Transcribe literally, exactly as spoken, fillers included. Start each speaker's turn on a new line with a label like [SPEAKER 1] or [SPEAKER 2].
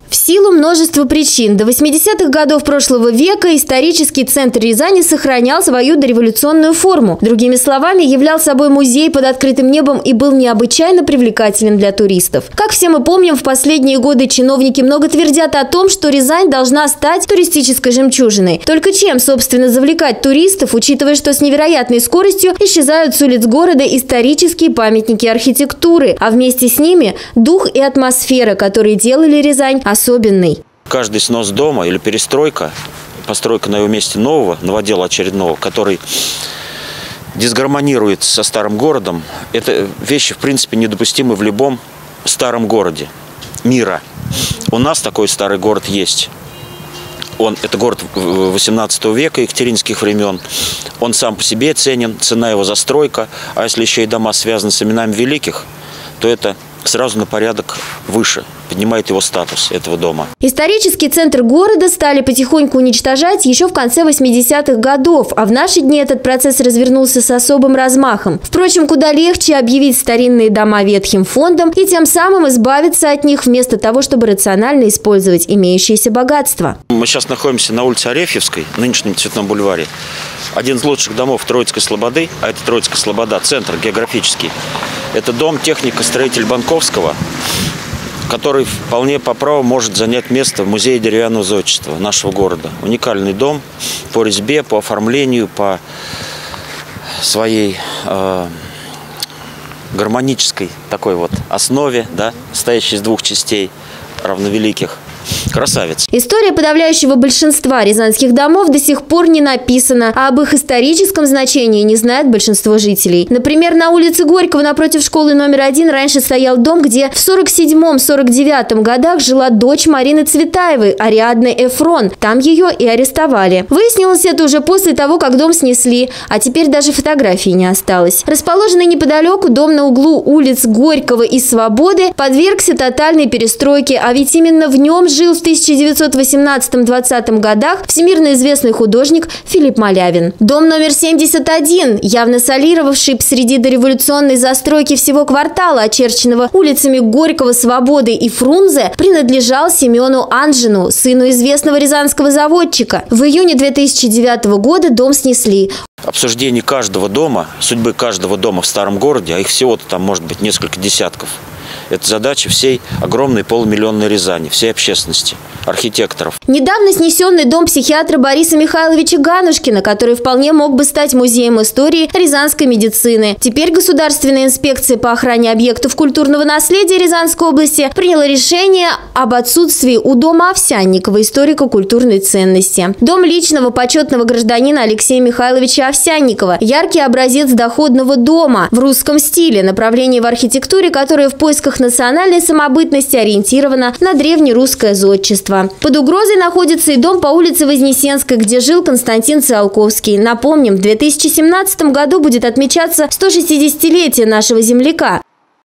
[SPEAKER 1] В силу множества причин до восьмидесятых годов прошлого века исторический центр Рязани сохранял свою дореволюционную форму. Другими словами, являл собой музей под открытым небом и был необычайно привлекательным для туристов. Как все мы помним, в последние годы чиновники много твердят о том, что Рязань должна стать туристической жемчужиной. Только чем, собственно, завлекать туристов, учитывая, что с невероятной скоростью исчезают с улиц города исторические памятники архитектуры, а вместе с ними дух и атмосфера, которые делали Рязань особенной.
[SPEAKER 2] Каждый снос дома или перестройка, постройка на его месте нового, новодела очередного, который дисгармонирует со старым городом, это вещи, в принципе, недопустимы в любом старом городе мира. У нас такой старый город есть. Он, это город восемнадцатого века, екатеринских времен. Он сам по себе ценен, цена его застройка. А если еще и дома связаны с именами великих, то это сразу на порядок выше, поднимает его статус этого дома.
[SPEAKER 1] Исторический центр города стали потихоньку уничтожать еще в конце восьмидесятых годов, а в наши дни этот процесс развернулся с особым размахом. Впрочем, куда легче объявить старинные дома ветхим фондом и тем самым избавиться от них, вместо того, чтобы рационально использовать имеющиеся богатства.
[SPEAKER 2] Мы сейчас находимся на улице Арефьевской, нынешнем Цветном бульваре. Один из лучших домов Троицкой слободы, а это Троицкая слобода, центр географический. Это дом техника-строитель Банковского, который вполне по праву может занять место в музее деревянного зодчества нашего города. Уникальный дом по резьбе, по оформлению, по своей э, гармонической такой вот основе, да, состоящей из двух частей равновеликих. Красавец.
[SPEAKER 1] История подавляющего большинства рязанских домов до сих пор не написана, а об их историческом значении не знает большинство жителей. Например, на улице Горького напротив школы номер один раньше стоял дом, где в сорок седьмом — сорок девятом годах жила дочь Марины Цветаевой, Ариадны Эфрон. Там ее и арестовали. Выяснилось это уже после того, как дом снесли, а теперь даже фотографии не осталось. Расположенный неподалеку дом на углу улиц Горького и Свободы подвергся тотальной перестройке, а ведь именно в нем жил в тысяча девятьсот восемнадцатом — двадцатом годах всемирно известный художник Филипп Малявин. Дом номер семьдесят один, явно солировавший среди дореволюционной застройки всего квартала, очерченного улицами Горького, Свободы и Фрунзе, принадлежал Семену Анжину, сыну известного рязанского заводчика. В июне две тысячи девятого года дом снесли.
[SPEAKER 2] Обсуждение каждого дома, судьбы каждого дома в старом городе, а их всего-то там может быть несколько десятков, это задача всей огромной полумиллионной Рязани, всей общественности, архитекторов.
[SPEAKER 1] Недавно снесенный дом психиатра Бориса Михайловича Ганушкина, который вполне мог бы стать музеем истории рязанской медицины. Теперь Государственная инспекция по охране объектов культурного наследия Рязанской области приняла решение об отсутствии у дома Овсянникова историко-культурной ценности. Дом личного почетного гражданина Алексея Михайловича Овсянникова – яркий образец доходного дома в русском стиле, направление в архитектуре, которое в поисках национальной самобытности ориентировано на древнерусское зодчество. Под угрозой находится и дом по улице Вознесенской, где жил Константин Циолковский. Напомним, в две тысячи семнадцатом году будет отмечаться сто шестидесятилетие нашего земляка.